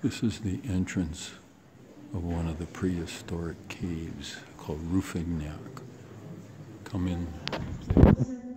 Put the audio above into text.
This is the entrance of one of the prehistoric caves called Rouffignac. Come in.